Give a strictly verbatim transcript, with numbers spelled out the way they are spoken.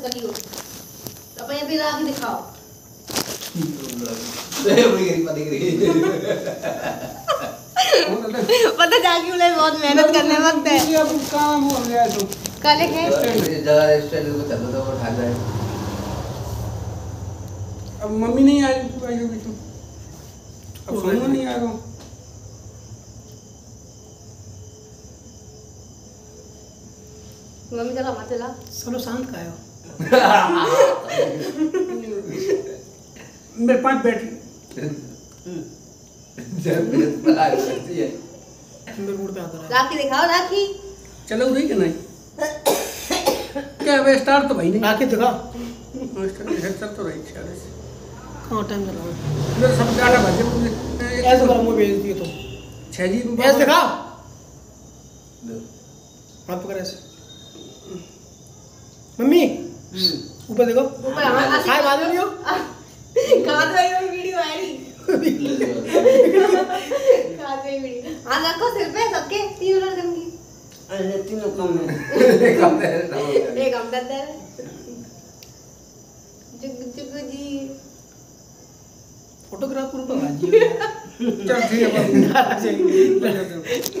करियो तो अपन ये भी राखी दिखाओ पता जाके उन्हें बहुत मेहनत करने वक्त है ये अब काम हो गया तो काले है जगह रेस्टोरेंट को चलो तो वो उठा जाए। अब मम्मी नहीं आई आई होगी तो अब सोनू नहीं आएगा। मम्मी जरा मत ला चलो शांत का है मेरे पास बैठ जब मेरे पर आ सकती है मेरे मूड पे आता है। राखी दिखाओ राखी चलो रही कि नहीं क्या वे स्टार तो भाई नहीं राखी दिखा स्टार चल तो रही शायद कहाँ टाइम चला मेरे सब डाटा भर मुझे ऐसे करो मुझे भेज दिए तुम छह जी ऐसे दिखा हाथ पकड़ ऐसे मम्मी ऊपर देखो ऊपर हमारा हाय बाद में हो कहां से ये वीडियो आ रही कहां से वीडियो हां रखो सिर पे सबके तीनों लड़कन की अरे तीनों कम है एक हम दे एक हम दे दे जुग जुग जी फोटोग्राफर पर राजी चल ठीक है